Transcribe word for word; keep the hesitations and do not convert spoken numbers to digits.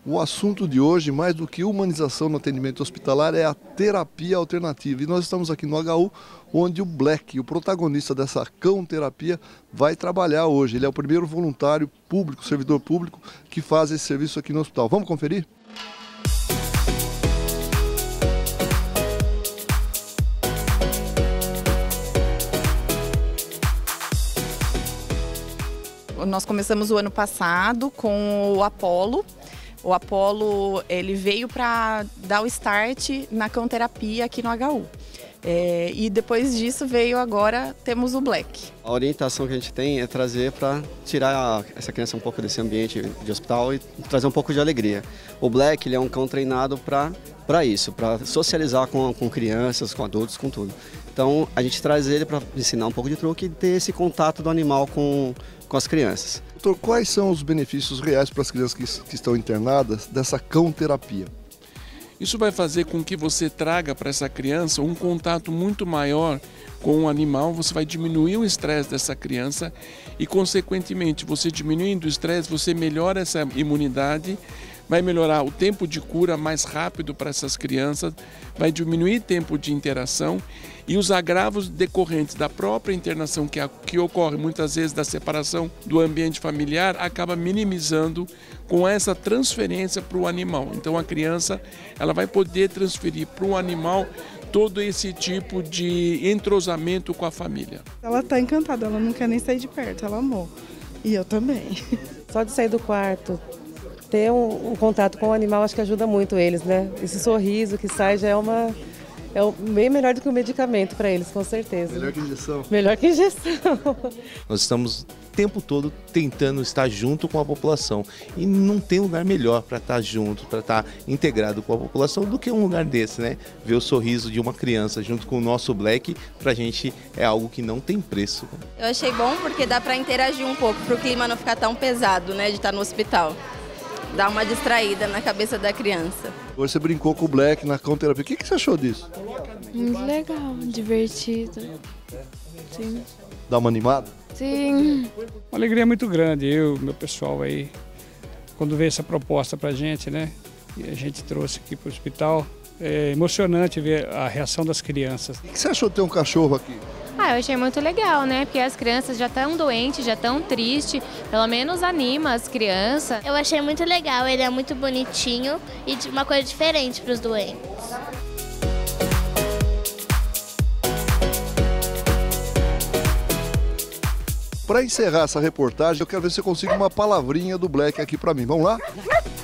O assunto de hoje, mais do que humanização no atendimento hospitalar, é a terapia alternativa. E nós estamos aqui no H U, onde o Black, o protagonista dessa cão-terapia, vai trabalhar hoje. Ele é o primeiro voluntário público, servidor público, que faz esse serviço aqui no hospital. Vamos conferir? Nós começamos o ano passado com o Apollo. O Apollo ele veio para dar o start na cão-terapia aqui no H U. É, e depois disso veio agora, temos o Black. A orientação que a gente tem é trazer para tirar essa criança um pouco desse ambiente de hospital e trazer um pouco de alegria. O Black ele é um cão treinado para para isso, para socializar com, com crianças, com adultos, com tudo. Então a gente traz ele para ensinar um pouco de truque e ter esse contato do animal com, com as crianças. Doutor, quais são os benefícios reais para as crianças que, que estão internadas dessa cão-terapia? Isso vai fazer com que você traga para essa criança um contato muito maior com o animal, você vai diminuir o estresse dessa criança e, consequentemente, você diminuindo o estresse, você melhora essa imunidade, vai melhorar o tempo de cura mais rápido para essas crianças, vai diminuir o tempo de interação e os agravos decorrentes da própria internação que, que ocorre muitas vezes da separação do ambiente familiar acaba minimizando com essa transferência para o animal. Então a criança ela vai poder transferir para o animal todo esse tipo de entrosamento com a família. Ela está encantada, ela não quer nem sair de perto, ela amou. E eu também. Só de sair do quarto, ter um, um contato com o animal, acho que ajuda muito eles, né? Esse sorriso que sai já é uma... É bem melhor do que o medicamento para eles, com certeza. Melhor que injeção. Melhor que injeção. Nós estamos o tempo todo tentando estar junto com a população. E não tem lugar melhor para estar junto, para estar integrado com a população do que um lugar desse, né? Ver o sorriso de uma criança junto com o nosso Black, pra gente é algo que não tem preço. Eu achei bom porque dá para interagir um pouco, para o clima não ficar tão pesado, né, de estar no hospital. Dá uma distraída na cabeça da criança. Hoje você brincou com o Black na cão-terapia. O que, que você achou disso? Muito legal, divertido. Sim. Dá uma animada? Sim. Uma alegria muito grande, eu, meu pessoal aí, quando veio essa proposta pra gente, né? E a gente trouxe aqui pro hospital. É emocionante ver a reação das crianças. O que você achou de ter um cachorro aqui? Ah, eu achei muito legal, né? Porque as crianças já estão doentes, já estão tristes, pelo menos anima as crianças. Eu achei muito legal, ele é muito bonitinho e uma coisa diferente para os doentes. Para encerrar essa reportagem, eu quero ver se eu consigo uma palavrinha do Black aqui para mim. Vamos lá?